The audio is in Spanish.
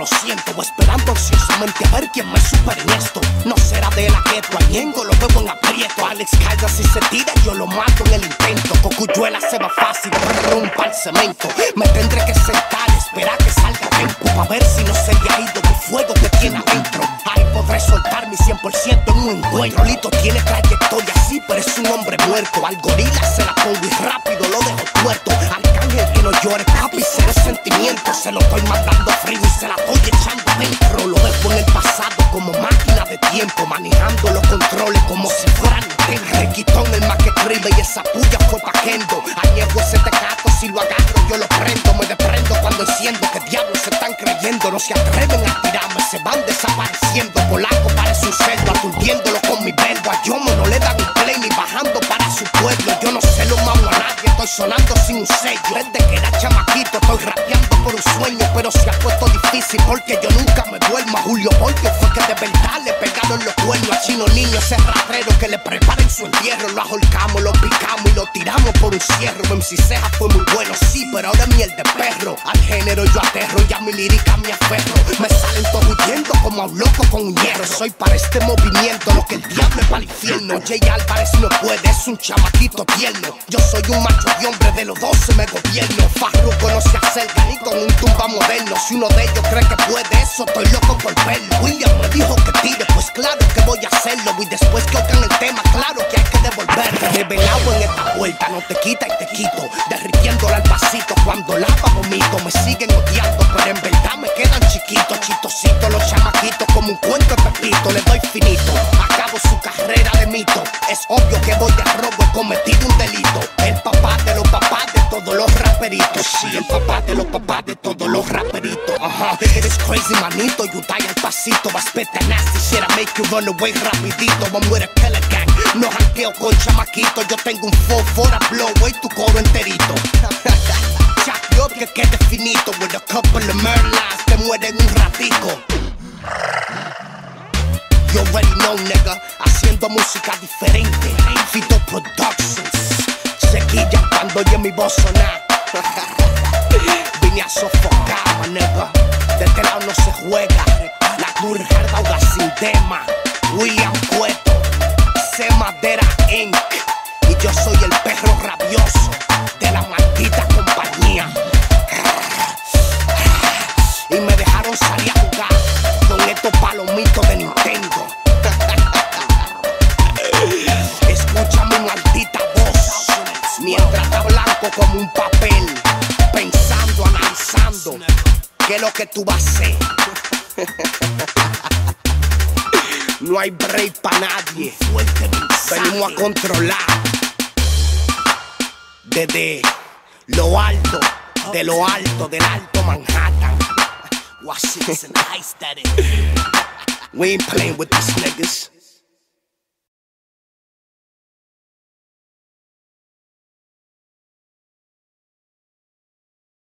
lo siento, esperando ansiosamente a ver quién me supera en esto. No será de la gueto, a Ñengo lo veo en aprieto. Alex Caldas si se tira yo lo mato en el intento. Cocuyuela se va fácil, rompa el cemento. Me tendré que sentar, esperar que salga tiempo, pa' ver si no se le ha ido el fuego que tiene adentro. Ahí podré soltar mi 100% en un encuentro. Lito tiene trayectoria, sí, pero es un hombre muerto. Al gorila se la pongo y rápido lo dejo tuerto. Arcángel que no llore, papi, cero sentimientos. Se lo estoy mandando frío y se la estoy echando dentro. Lo dejo en el pasado como máquina de tiempo, manejando los controles como si fueran Nintendo. Requitón el más que escribe y esa puya fue pa' Kendo. Añejo ese tecato, si lo agarro yo lo prendo. Me desprendo cuando enciendo, que diablos se están creyendo. No se atreven a tirarme, se van desapareciendo. Polaco parece un cerdo, aturdiéndolo con mi verbo. A Yomo no le dan un play ni bajando para su pueblo. Yo no se lo mamo a nadie, estoy sonando sin un sello. Desde que era chamaquito estoy rapeando por un sueño, pero se ha puesto difícil porque yo nunca me duermo. A Julio Voltio fue que de verdad le pegaron los cuernos. A Chino Niño ese rastrero que le preparen su entierro. Lo ahorcamos, lo picamos y lo tiramos por un cierro. MC Ceja fue muy bueno, sí, pero ahora es miel de perro. Al género yo aterro y a mi lírica me aferro. Me salen todos huyendo como a un loco con un hierro. Soy para este movimiento lo que el diablo es para el infierno. Jay Álvarez no puede, es un chamaquito tierno. Yo soy un macho de hombre, de los 12 me gobierno. Farruko no se acerca ni con un tumba moderno. Si uno de ellos cree que puede, eso estoy loco por verlo. William me dijo que tire, pues claro que voy a hacerlo. Y después que oigan el tema, claro que hay que devolverlo. Revelado en esta vuelta, no te quita y te quito. Derritiéndola al pasito, cuando lava vomito. Me siguen odiando, pero en verdad me quedan chiquitos. Chistositos los chamaquitos, como un cuento de Pepito. Le doy finito, acabo su carrera de mito. Es obvio que voy de robo, he cometido un delito. El papá de los papás de todos los raperitos. Sí, el papá de los papás de todos los raperitos. Eres crazy, manito, you die al pasito. Va a spit that nasty shit, I make you run away rapidito. I'm with a killer gang, no jangueo con chamaquito. Yo tengo un 4-4 blow away tu coro enterito. Chop you up que quede finito. With a couple of Merlines, te mueren un ratico. You already know, nigga, haciendo música diferente. Fito Productions, Sequilla cuando oye mi voz sonar. Vine a sofocar, my nigga. De este lado no se juega. La turjarda ahoga sin tema. William Cueto, C Madera Inc. Y yo soy el perro rabioso de la maldita compañía. Y me dejaron salir a jugar con estos palomitos de Nintendo. Escucha mi maldita voz mientras está blanco como un papel, pensando, analizando qué es lo que tú vas a hacer. No hay break para nadie. Venimos a controlar desde lo alto, de lo alto, del alto Manhattan. Washington Heights, that is. We ain't playing with these niggas.